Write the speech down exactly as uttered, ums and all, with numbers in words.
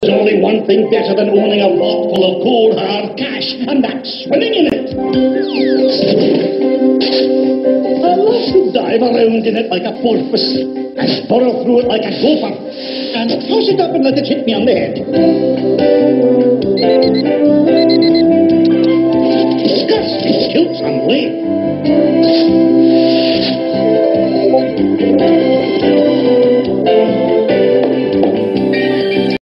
There's only one thing better than owning a vault full of cold, hard cash, and that's swimming in it. I love to dive around in it like a porpoise, and burrow through it like a gopher, and toss it up and let it hit me on the head. Disgusting kilts on lake.